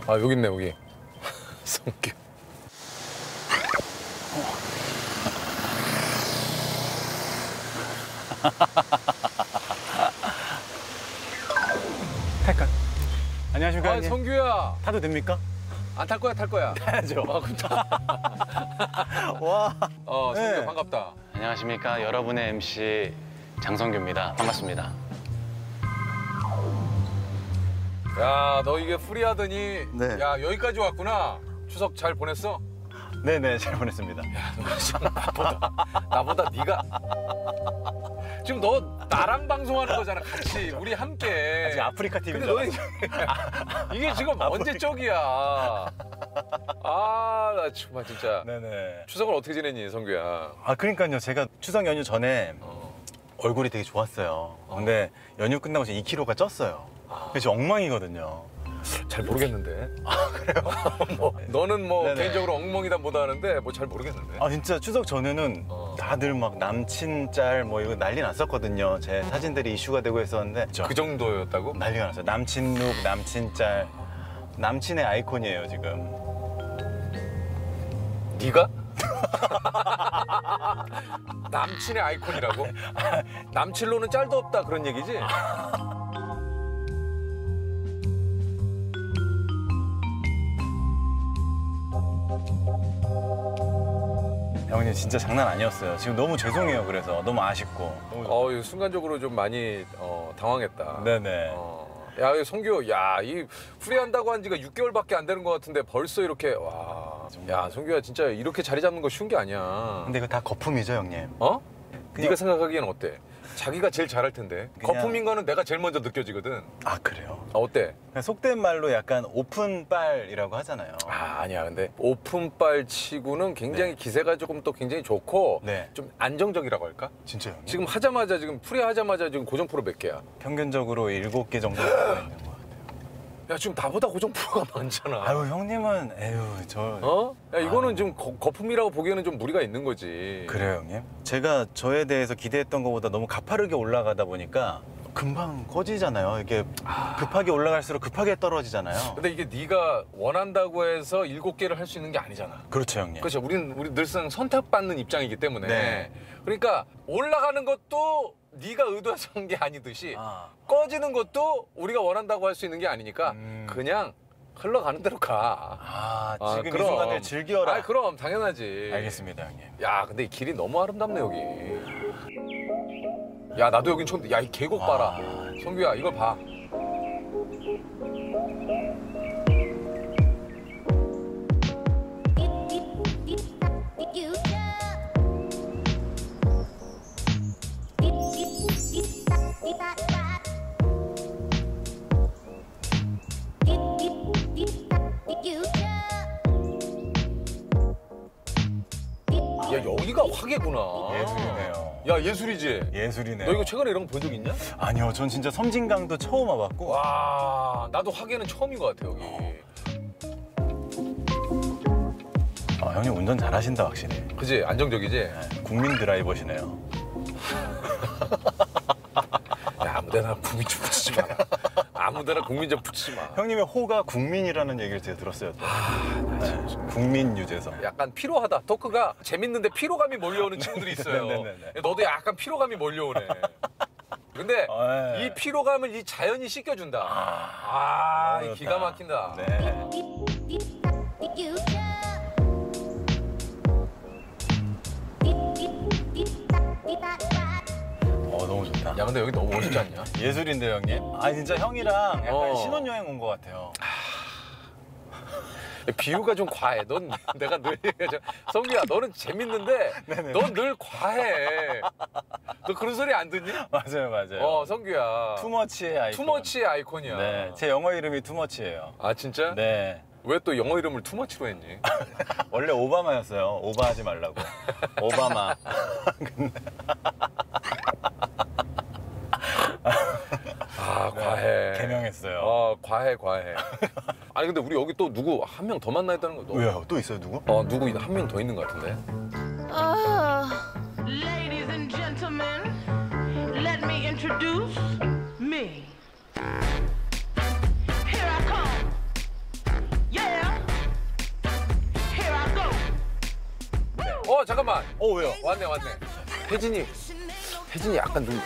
아 여기 있네 여기. 성규. 탈까? 안녕하십니까. 아 형님. 성규야. 타도 됩니까? 안 탈 거야 탈 거야. 타야죠. 아 그럼 타. 와. 성규 네. 반갑다. 안녕하십니까. 여러분의 MC 장성규입니다. 반갑습니다. 야 너 이게 프리하더니 네. 야 여기까지 왔구나. 추석 잘 보냈어? 네네, 잘 보냈습니다. 너 지금 나보다 네가 지금 너 나랑 방송하는 거잖아 같이 우리 함께. 아직 아프리카 근데 TV죠. 너는 이게 지금 언제 쪽이야? 아 나 정말 진짜. 네네. 추석을 어떻게 지냈니 성규야? 아, 그러니까요. 제가 추석 연휴 전에 얼굴이 되게 좋았어요. 근데 연휴 끝나고 제가 2kg가 쪘어요. 그래서 엉망이거든요. 잘 모르겠는데. 아 그래요? 뭐, 너는 뭐 네네. 개인적으로 엉망이다 못 하는데 뭐 잘 모르겠는데. 아, 진짜 추석 전에는 다들 막 남친 짤 뭐 이거 난리 났었거든요. 제 사진들이 이슈가 되고 했었는데 그 정도였다고? 난리가 났어요. 남친 룩, 남친 짤. 남친의 아이콘이에요, 지금. 네가? 남친의 아이콘이라고? 남친로는 짤도 없다 그런 얘기지? 형님 진짜 장난 아니었어요. 지금 너무 죄송해요. 그래서 너무 아쉽고. 이거 순간적으로 좀 많이 당황했다. 네네. 야, 이 성규, 야, 이 후리한다고 한 지가 6개월밖에 안 되는 것 같은데 벌써 이렇게 와. 야, 성규야 진짜 이렇게 자리 잡는 거 쉬운 게 아니야. 근데 이거 다 거품이죠, 형님. 어? 그냥- 네가 생각하기엔 어때? 자기가 제일 잘할 텐데. 그냥- 거품인 거는 내가 제일 먼저 느껴지거든. 아, 그래요? 아, 어때? 그냥 속된 말로 약간 오픈빨이라고 하잖아요. 아니야. 근데 오픈빨 치고는 굉장히 기세가 조금 또 굉장히 좋고 네. 좀 안정적이라고 할까? 진짜요? 형님? 지금 하자마자 지금 프리하자마자 지금 고정 프로 몇 개야? 평균적으로 7개 정도 하고 있는 것 같아요. 야, 지금 나보다 고정 프로가 많잖아. 아유, 형님은 에휴, 저 어? 야, 이거는 지금 거품이라고 보기에는 좀 무리가 있는 거지. 그래요, 형님? 제가 저에 대해서 기대했던 것보다 너무 가파르게 올라가다 보니까 금방 꺼지잖아요. 이게 급하게 올라갈수록 급하게 떨어지잖아요. 근데 이게 네가 원한다고 해서 7개를 할 수 있는 게 아니잖아. 그렇죠, 형님. 그렇죠. 우리 늘상 선택받는 입장이기 때문에. 네. 그러니까 올라가는 것도 네가 의도해서 한 게 아니듯이 아. 꺼지는 것도 우리가 원한다고 할 수 있는 게 아니니까 그냥 흘러가는 대로 가. 아, 지금 이 순간을 즐겨라. 아, 그럼 당연하지. 알겠습니다, 형님. 야, 근데 이 길이 너무 아름답네 여기. 야, 나도 여긴 처음. 야, 이 계곡 봐라. 성규야, 이걸 봐. 야, 여기가 화계구나. 예술이네요. 야, 예술이지? 예술이네요. 너 이거 최근에 이런 거 본 적 있냐? 아니요, 전 진짜 섬진강도 처음 와봤고. 와, 나도 화계는 처음인 것 같아, 여기. 아, 형님 운전 잘하신다, 확실히. 그지? 안정적이지? 네, 국민 드라이버시네요. 야, 아무데나 국민 좀 붙이지 마라. 아무데나 국민 좀 붙이지 마. 형님의 호가 국민이라는 얘기를 제가 들었어요. 또. 네, 국민 유재석. 약간 피로하다. 토크가 재밌는데 피로감이 몰려오는 친구들이 있어요. 네네네. 너도 약간 피로감이 몰려오네. 근데 네. 이 피로감을 이 자연이 씻겨준다. 너무 기가 좋다. 막힌다. 네. 너무 좋다. 야, 근데 여기 너무 멋있지 않냐? 예술인데요, 형님? 아, 진짜 형이랑 약간 어. 신혼여행 온 것 같아요. 비유가 좀 과해. 넌 내가 늘 얘기하죠. 성규야, 너는 재밌는데 넌 늘 과해. 너 그런 소리 안 듣니? 맞아요, 맞아요. 성규야. 투머치의 아이콘. 투머치의 아이콘이야. 네, 제 영어 이름이 투머치예요. 아, 진짜? 네. 왜 또 영어 이름을 투머치로 했니? 원래 오바마였어요. 오바하지 말라고. 오바마. 과해. 개명했어요. 과해. 아니, 근데 우리 여기 또 누구 한 명 더 만나야 되는 거. 왜요? 또 있어요, 누구? 누구 한 명 더 있는 것 같은데. Ladies and gentlemen, let me introduce me. Here I come. 잠깐만. 왜요? 왔네. 혜진이 약간 눈.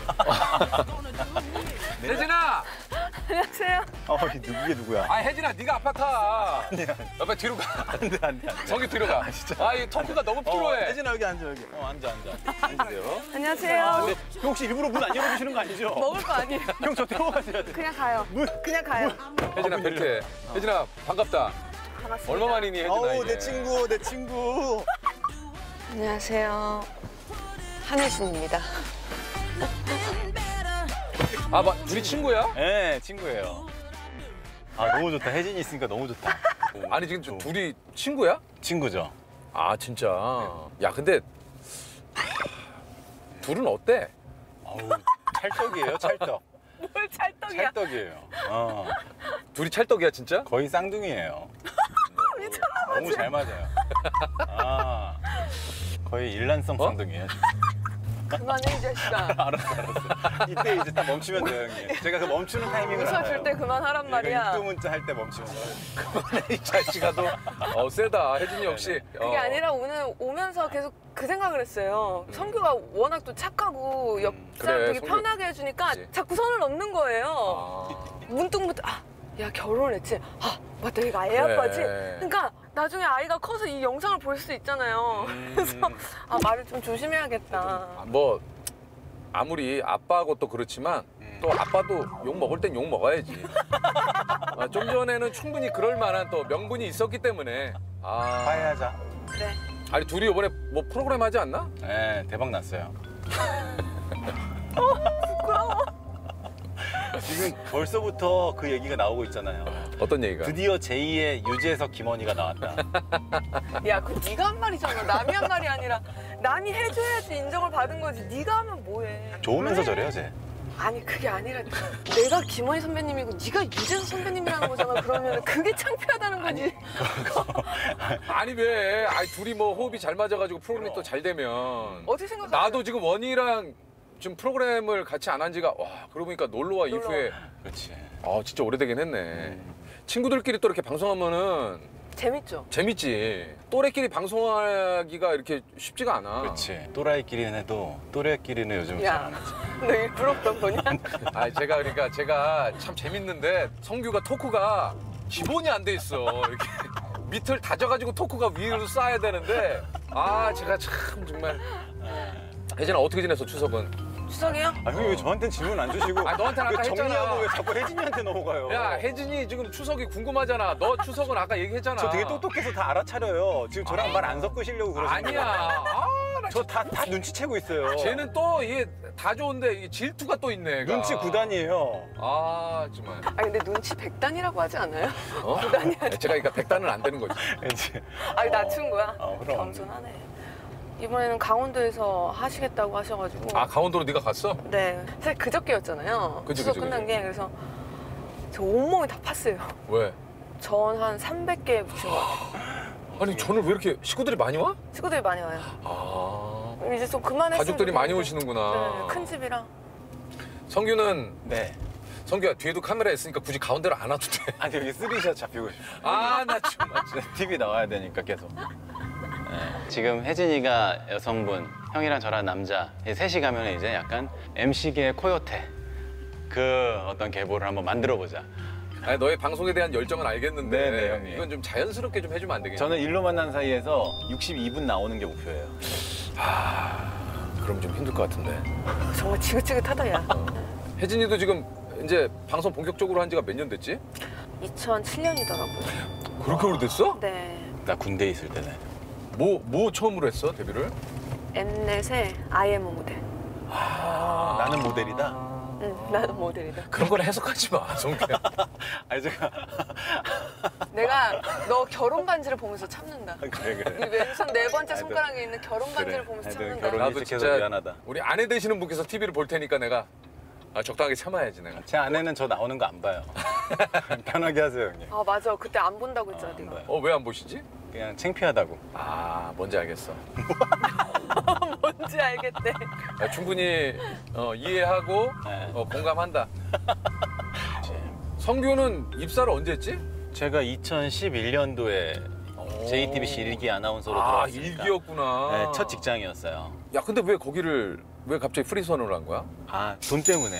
혜진아. 안녕하세요. 이게 누구야? 혜진아, 네가 아파트. 아니야. 옆에 뒤로 가. 안 돼. 성규 뒤로 가. 이 토크가 너무 필요해. 혜진아 여기 앉아 여기. 앉아. 앉으세요. 안녕하세요. 근데 형 혹시 일부러 문 안 열어주시는 거 아니죠? 먹을 거 아니에요. 형 저 태워가셔야 돼. 그냥 가요. 그냥 가요. 혜진아, 뵐게. 혜진아, 반갑다. 반갑습니다. 얼마 만이니, 혜진아, 이게? 내 친구. 안녕하세요. 한혜진입니다. 둘이 친구야? 네, 친구예요. 너무 좋다. 혜진이 있으니까 너무 좋다. 아니, 지금 둘이 친구야? 친구죠. 진짜. 야, 근데 둘은 어때? 찰떡이에요, 찰떡. 뭘 찰떡이야. 찰떡이에요. 둘이 찰떡이야, 진짜? 거의 쌍둥이에요. 너무 잘 맞아요. 거의 일란성 쌍둥이에요. 그만해 이 자식아. 알았어. 이때 이제 딱 멈추면 돼요, 형님. 제가 그 멈추는 타이밍을 알아요. 웃어줄 때 그만하란 말이야. 육두문자 할 때 멈추면 돼요. 이 자식아도 세다. 혜진이 역시. 그게 아니라 오늘 오면서 계속 그 생각을 했어요. 성규가 워낙 또 착하고 옆 사람 그래, 되게 성규. 편하게 해주니까 그치. 자꾸 선을 넘는 거예요. 문득 야 결혼했지? 맞다 얘가 애 아빠지? 그래. 그러니까 나중에 아이가 커서 이 영상을 볼 수 있잖아요. 그래서 말을 좀 조심해야겠다. 아무리 아빠하고 또 그렇지만 또 아빠도 욕 먹을 땐 욕 먹어야지. 좀 전에는 충분히 그럴 만한 또 명분이 있었기 때문에. 화해하자. 그래. 아니 둘이 이번에 뭐 프로그램 하지 않나? 네, 대박 났어요. 부끄러워. 지금 벌써부터 그 얘기가 나오고 있잖아요. 어떤 얘기가? 드디어 제2의 유재석 김원희가 나왔다. 야, 그거 네가 한 말이잖아. 남이 한 말이 아니라 남이 해줘야지 인정을 받은 거지. 네가 하면 뭐해? 좋으면서 왜? 저래요, 쟤. 아니 그게 아니라 내가 김원희 선배님이고 네가 유재석 선배님이라는 거잖아. 그러면 그게 창피하다는 거지. 아니 왜? 둘이 뭐 호흡이 잘 맞아가지고 프로그램이 또 잘 되면. 어떻게 생각하세요? 나도 지금 원희랑 지금 프로그램을 같이 안 한 지가 그러고 보니까 놀러와 이후에 그렇지. 진짜 오래되긴 했네. 친구들끼리 또 이렇게 방송하면은 재밌죠? 재밌지. 또래끼리 방송하기가 이렇게 쉽지가 않아. 그렇지. 또라이끼리는 해도 또래끼리는 요즘 잘 야, 안 하지. 너 일부러 그런 거냐? 제가 참 재밌는데 성규가 토크가 기본이 안 돼 있어. 이렇게 밑을 다져가지고 토크가 위로 쌓아야 되는데 제가 참 정말. 혜진아 어떻게 지냈어 추석은? 추석이요? 형님 왜 저한테는 질문 안 주시고 너한테는 아까 정리하고 했잖아. 왜 자꾸 혜진이한테 넘어가요? 야 혜진이 지금 추석이 궁금하잖아. 너 추석은 아까 얘기했잖아. 저 되게 똑똑해서 다 알아차려요. 지금 저랑 말 안 섞으시려고 그러시는 거예요. 아니야. 저 다 눈치채고 있어요. 쟤는 또 이게 다 좋은데 이게 질투가 또 있네. 얘가. 눈치 9단이에요. 정말. 근데 눈치 100단이라고 하지 않아요? 어? 9단이 아니라. 제가 그러니까 100단은 안 되는 거지. 낮춘 거야? 그럼. 겸손하네. 이번에는 강원도에서 하시겠다고 하셔가지고. 강원도로 네가 갔어? 네. 사실 그저께였잖아요. 그치, 추석 그치, 끝난 그치. 게. 그래서 저 온몸이 다 팠어요. 왜? 전 한 300개 붙인 것 같아요. 아니 저는 왜 이렇게 식구들이 많이 와? 친구들이 많이 와요. 이제 좀 그만했으면 가족들이 많이 좋겠는데. 오시는구나. 네, 큰 집이랑. 성규는 네. 성규야 뒤에도 카메라 있으니까 굳이 가운데로 안 와도 돼. 아니 여기 3샷 잡히고 싶어. 나 정말. TV 나와야 되니까 계속. 지금 혜진이가 여성분, 형이랑 저랑 남자 이 셋이 가면 이제 약간 MC계의 코요테 그 어떤 계보를 한번 만들어 보자. 아니, 너의 방송에 대한 열정은 알겠는데 네네, 형님. 이건 좀 자연스럽게 좀 해주면 안 되겠냐? 저는 일로 만난 사이에서 62분 나오는 게 목표예요. 그럼 좀 힘들 것 같은데. 정말 지긋지긋하다, 야. 혜진이도 지금 이제 방송 본격적으로 한 지가 몇 년 됐지? 2007년이더라고요. 그렇게 오래됐어? 네. 나 군대에 있을 때네. 뭐 처음으로 했어 데뷔를? 엠넷의 I am a 모델. 나는 모델이다. 응, 나는 모델이다. 그런 걸 해석하지 마, 성규야. 아니 제가 내가 너 결혼 반지를 보면서 참는다. 그래. 이 왼손 네 번째 아이고. 손가락에 있는 결혼 반지를 그래. 보면서 아이고, 참는다. 결혼- 나도 일찍해서 진짜 미안하다. 우리 아내 되시는 분께서 TV를 볼 테니까 내가 적당하게 참아야지 내가. 제 아내는 저 나오는 거 안 봐요. 편하게 하세요 형님. 아 맞아. 그때 안 본다고 했잖아, 안 네가. 봐요. 왜 안 보시지? 그냥 창피하다고. 뭔지 알겠어. 뭔지 알겠대. 충분히 이해하고 네. 공감한다. 성규는 입사를 언제 했지? 제가 2011년도에 JTBC 일기 아나운서로 아, 들어왔으니까. 일기였구나. 네, 첫 직장이었어요. 야, 근데 왜 거기를 왜 갑자기 프리선언을 한 거야? 아, 돈 때문에요.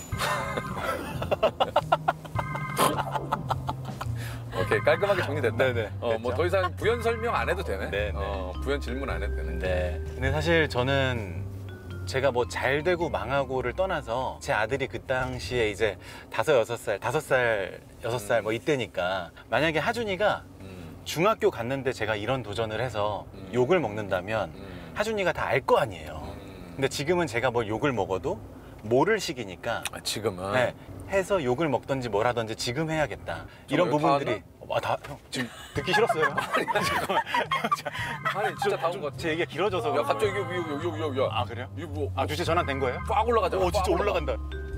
오케이, 깔끔하게 정리됐다. 네네, 뭐 됐죠. 더 이상 부연 설명 안 해도 되네. 네네. 부연 질문 안 해도 되네. 네. 근데 사실 저는 제가 뭐 잘 되고 망하고를 떠나서 제 아들이 그 당시에 이제 5살 뭐 이때니까 만약에 하준이가 중학교 갔는데 제가 이런 도전을 해서 욕을 먹는다면 하준이가 다 알 거 아니에요. 근데 지금은 제가 뭘 욕을 먹어도 모를 시기니까 아, 지금은. 네, 해서 욕을 먹던지 뭘 하던지 지금 해야겠다. 이런 여기 부분들이 형 지금 듣기 싫었어요. 잠깐만. 아니, 진짜 다 온 것 같아. 제 얘기가 길어져서. 야, 갑자기 이거, 야. 아 그래요? 이거 뭐, 아 주제 전환 된 거예요? 빡 올라가잖아. 오 진짜 빡 올라가. 올라간다.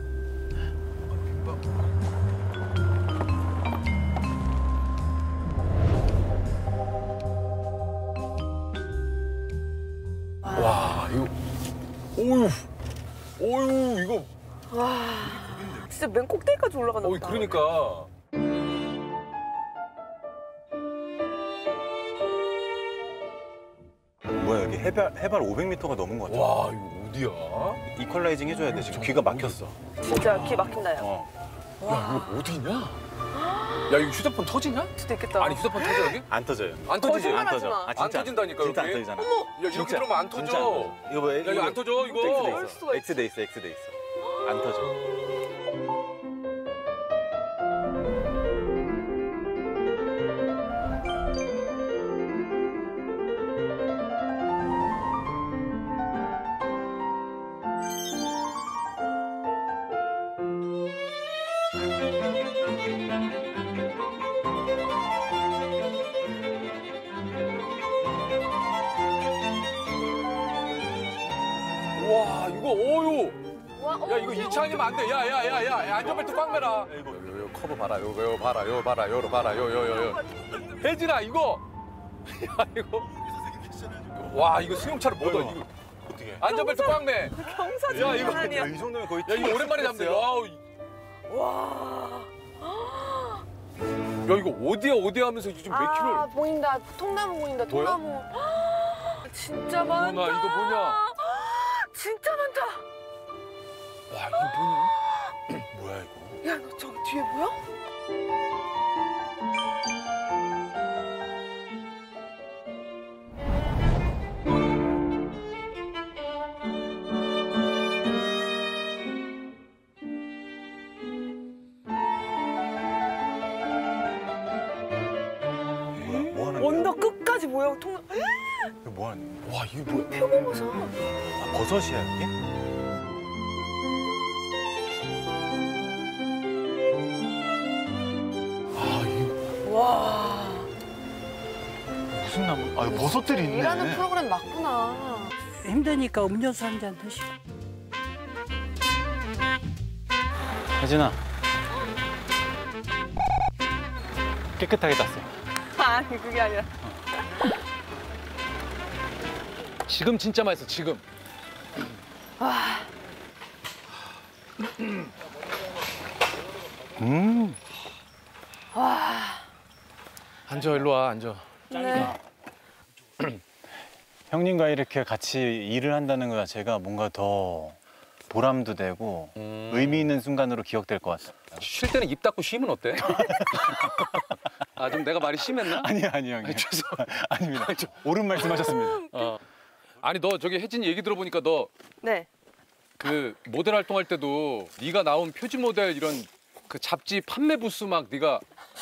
와, 이거. 오유, 이거. 진짜 맨 꼭대기까지 올라간다. 그러니까. 뭐야 여기 해발 500m가 넘은 것 같아. 와, 이거 어디야? 이퀄라이징 해줘야 돼. 지금 귀가 막혔어. 진짜 귀 막힌다요. 어. 이거 어디냐? 야, 이거 휴대폰 터지냐? 수도 있겠다. 아니, 휴대폰 터져, 여기? 안 터져요. 안 터지지? 거짓말 안 하지 터져. 마. 아, 진짜 안 터진다니까, 진짜 안 여기. 터지잖아. 야, 여기 진짜. 그러면 안 터져. 진짜 안 터져. 이거 뭐 야, 이거 안 터져, 이거. 그럴 수가 있어. X돼 있어. X돼 있어. 안 터져. 와, 이거 어유. 와, 야, 이거 2차 아니면 안 돼. 야, 안전벨트 꽉 매라. 이거. 요 커브 봐라. 요 봐라. 요 봐라. 요로 봐라. 요. 혜진아, 이거. 야, 이거. 와, 이거 수용차를 못 와. 이거. 어떻게? 안전벨트 꽉 매. 경사 야, 이거- 장난 아니야. 이 정도면 거의 야, 이거 오랜만에 잡네. 와우. 와. 야, 이거 어디야 하면서 지금 몇 킬로. 아, 보인다. 통나무 보인다. 보여? 통나무. 진짜 많다. 어머나, 이거 뭐냐? 진짜 많다. 와, 이게 뭐냐? 뭐야 이거? 야, 너 저기 뒤에 보여? 뭐야? 뭐 하는 거야? 언덕 끝까지 보여. 통 이거 뭐 하는? 와, 이게 뭐야? 표고버섯. 아, 버섯이야 여기? 아, 이거. 와. 무슨 나무? 아, 버섯들이 있네. 일하는 프로그램 맞구나. 힘드니까 음료수 한 잔 드시고. 혜진아. 깨끗하게 땄어. 아니, 그게 아니라. 지금 진짜 맛있어, 지금. 앉아, 일로 와, 앉아. 네. 형님과 이렇게 같이 일을 한다는 거 자체가 뭔가 더 보람도 되고 의미 있는 순간으로 기억될 것 같아요. 쉴 때는 입 닫고 쉬면 어때? 아, 좀 내가 말이 심했나? 아니요, 형님. 아닙니다. 옳은 말씀하셨습니다. 아니, 너 저기 혜진이 얘기 들어보니까 너 네. 그 모델 활동할 때도 네가 나온 표지 모델 이런 그 잡지 판매 부스 막 네가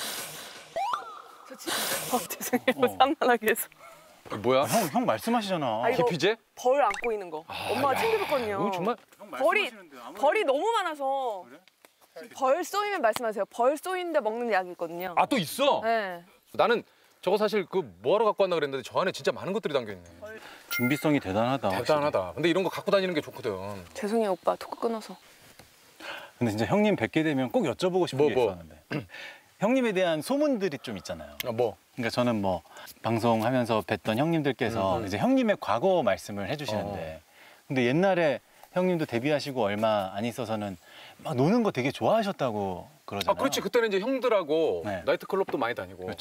죄송해요. 산만하게 해서. 뭐야? 형 말씀하시잖아. 아, 이거 기피제? 벌 안고 있는 거. 엄마가 챙겨줬거든요. 이거 정말 벌이 너무 많아서. 벌 쏘이면 말씀하세요. 벌 쏘이는데 먹는 약이 있거든요. 아, 또 있어? 네. 나는 저거 사실 그 뭐하러 갖고 왔나 그랬는데 저 안에 진짜 많은 것들이 담겨 있네. 준비성이 대단하다. 대단하다. 근데 이런 거 갖고 다니는 게 좋거든. 죄송해요, 오빠. 토크 끊어서. 근데 진짜 형님 뵙게 되면 꼭 여쭤보고 싶은 게 뭐? 있었는데 형님에 대한 소문들이 좀 있잖아요. 뭐? 그러니까 저는 뭐 방송하면서 뵀던 형님들께서 이제 형님의 과거 말씀을 해주시는데 근데 옛날에 형님도 데뷔하시고 얼마 안 있어서는 막 노는 거 되게 좋아하셨다고 그러잖아요. 아, 그렇지. 그때는 이제 형들하고 네. 나이트클럽도 많이 다니고. 그렇죠.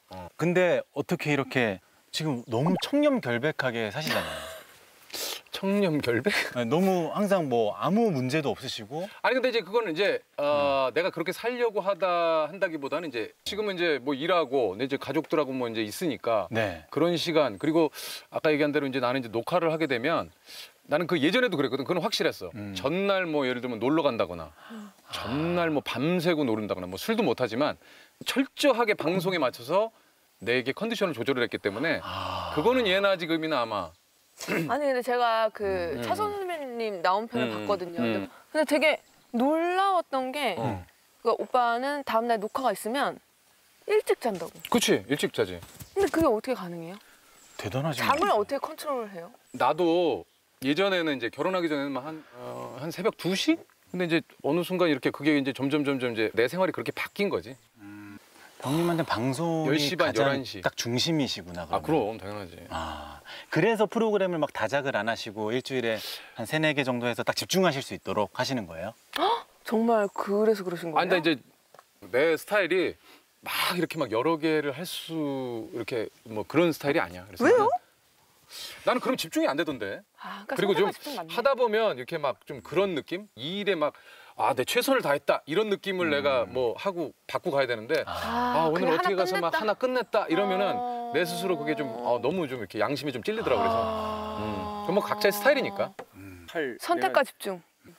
근데 어떻게 이렇게 지금 너무 청렴결백하게 사시잖아요. 청렴결백? 아니, 너무 항상 뭐 아무 문제도 없으시고. 아니 근데 이제 그거는 이제 내가 그렇게 살려고 한다기보다는 이제 지금은 이제 뭐 일하고 내 이제 가족들하고 뭐 이제 있으니까 네. 그런 시간 그리고 아까 얘기한 대로 이제 나는 이제 녹화를 하게 되면 나는 그 예전에도 그랬거든. 그건 확실했어. 전날 뭐 예를 들면 놀러 간다거나 전날 뭐 밤새고 노른다거나 뭐 술도 못 하지만 철저하게 방송에 맞춰서 내게 컨디션을 조절을 했기 때문에 그거는 예나 지금이나 아마 아니 근데 제가 그 차선 선배님 나온 편을 봤거든요. 근데 되게 놀라웠던 게 그러니까 오빠는 다음날 녹화가 있으면 일찍 잔다고. 그치 일찍 자지. 근데 그게 어떻게 가능해요? 대단하시네. 잠을 어떻게 컨트롤을 해요? 나도 예전에는 이제 결혼하기 전에는 한 새벽 2시? 근데 이제 어느 순간 이렇게 그게 이제 점점 이제 내 생활이 그렇게 바뀐 거지. 형님한테 방송이 10시 반, 가장 11시. 딱 중심이시구나. 아 그러면. 그럼 당연하지. 그래서 프로그램을 막 다작을 안 하시고 일주일에 한 3, 4개 정도 해서 딱 집중하실 수 있도록 하시는 거예요? 정말 그래서 그러신 거예요? 아니 근데 이제 내 스타일이 막 이렇게 막 여러 개를 할 수 이렇게 뭐 그런 스타일이 아니야. 그래서 왜요? 나는 그럼 집중이 안 되던데. 그러니까 그리고 좀 성대가 집중 맞네. 하다 보면 이렇게 막 좀 그런 느낌? 이 일에 막 내 최선을 다했다 이런 느낌을 내가 뭐 하고 받고 가야 되는데 오늘 그냥 어떻게 하나 가서 막 끝냈다? 하나 끝냈다 이러면은 내 스스로 그게 좀 너무 좀 이렇게 양심이 좀 찔리더라고 그래서 그건 뭐 각자의 스타일이니까. 선택과 집중.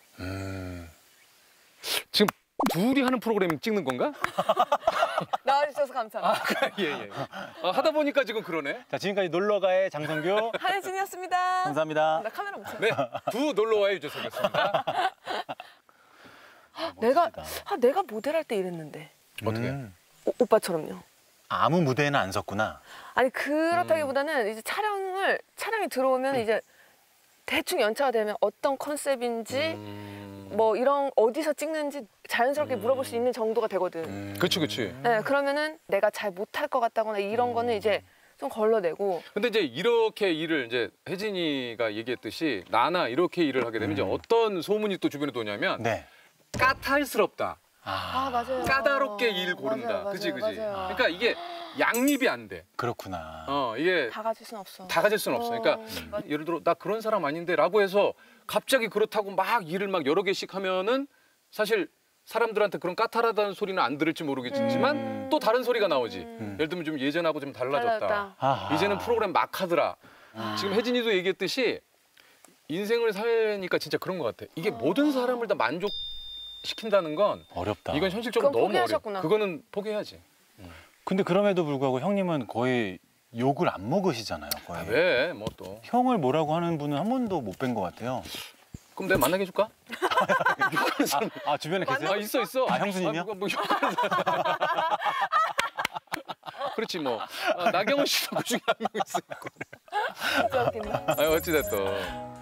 지금 둘이 하는 프로그램 찍는 건가? 나와주셔서 감사합니다. 예. 하다 보니까 지금 그러네. 자, 지금까지 놀러가의 장성규. 한혜진이었습니다. 감사합니다. 나 카메라 못 쳐. 네, 두 놀러와의 유재석이었습니다. 내가 모델할 때 이랬는데. 어떻게? 오빠처럼요. 아무 무대에는 안 섰구나. 아니 그렇다기보다는 이제 촬영이 들어오면 이제 대충 연차가 되면 어떤 컨셉인지 뭐 이런 어디서 찍는지 자연스럽게 물어볼 수 있는 정도가 되거든. 그치. 네, 그러면은 내가 잘 못할 것 같다거나 이런 거는 이제 좀 걸러내고. 근데 이제 이렇게 일을 이제 혜진이가 얘기했듯이 나나 이렇게 일을 하게 되면 이제 어떤 소문이 또 주변에 도냐면 네. 까탈스럽다. 맞아요. 까다롭게 일 고른다. 맞아요, 그치. 맞아요. 그러니까 이게 양립이 안 돼. 그렇구나. 이게 다 가질 순 없어. 다 가질 수는 없어. 그러니까 예를 들어 나 그런 사람 아닌데라고 해서 갑자기 그렇다고 막 일을 막 여러 개씩 하면은 사실 사람들한테 그런 까탈하다는 소리는 안 들을지 모르겠지만 또 다른 소리가 나오지. 예를 들면 좀 예전하고 좀 달라졌다. 아하. 이제는 프로그램 막 하더라. 지금 혜진이도 얘기했듯이 인생을 살니까 진짜 그런 것 같아. 이게 모든 사람을 다 만족시킨다는 건 어렵다. 이건 현실적으로 그건 너무 어려워. 포기하셨구나. 그거는 포기해야지. 근데 그럼에도 불구하고 형님은 거의 욕을 안 먹으시잖아요. 거의. 왜? 뭐 또. 형을 뭐라고 하는 분은 한 번도 못 뵌 것 같아요. 그럼 내가 만나게 해줄까? 욕하는 사람. 주변에 계세요? 있어. 형수님이요? 뭐 욕하는 사람. 그렇지 뭐. 나경원 씨도 그 중에 한 명 있으니까. 진짜 웃긴다. 어찌됐든.